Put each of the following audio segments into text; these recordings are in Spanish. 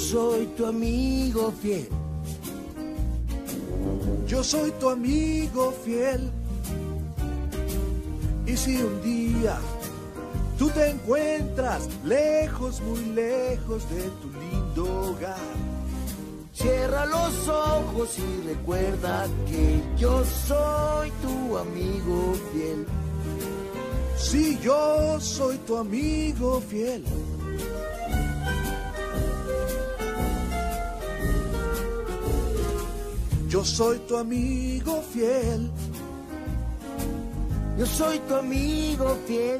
soy tu amigo fiel. Yo soy tu amigo fiel. Y si un día tú te encuentras lejos, muy lejos de tu lindo hogar, cierra los ojos y recuerda que yo soy tu amigo fiel. Sí, yo soy tu amigo fiel. Yo soy tu amigo fiel. Yo soy tu amigo fiel.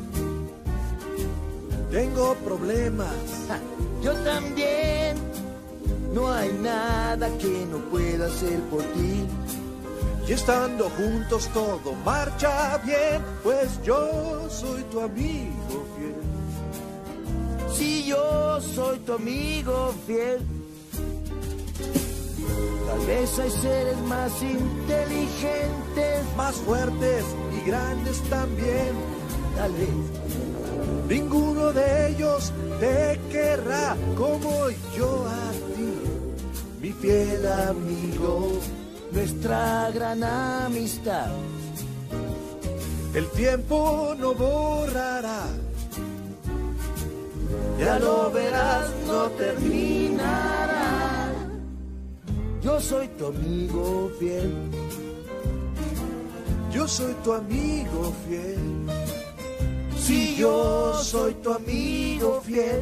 Tengo problemas. Yo también. No hay nada que no pueda hacer por ti. Y estando juntos todo marcha bien, pues yo soy tu amigo fiel. Sí, yo soy tu amigo fiel. Tal vez hay seres más inteligentes, Más fuertes y grandes también. tal vez. Ninguno de ellos te querrá como yo a ti, mi fiel amigo. Nuestra gran amistad El tiempo no borrará. ya lo verás, no terminará. Yo soy tu amigo fiel. Yo soy tu amigo fiel. Sí, yo soy tu amigo fiel.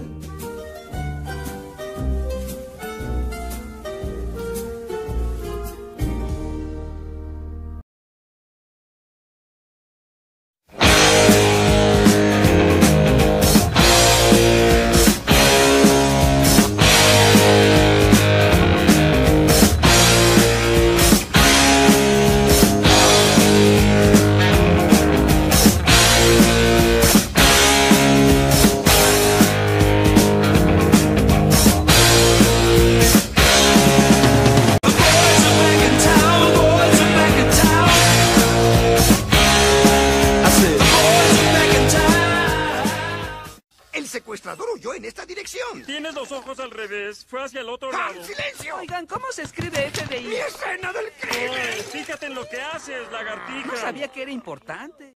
El secuestrador huyó en esta dirección. Tienes los ojos al revés. Fue hacia el otro lado. ¡Silencio! Oigan, ¿cómo se escribe FBI? ¡Mi escena del crimen! Fíjate en lo que haces, lagartija. No sabía que era importante.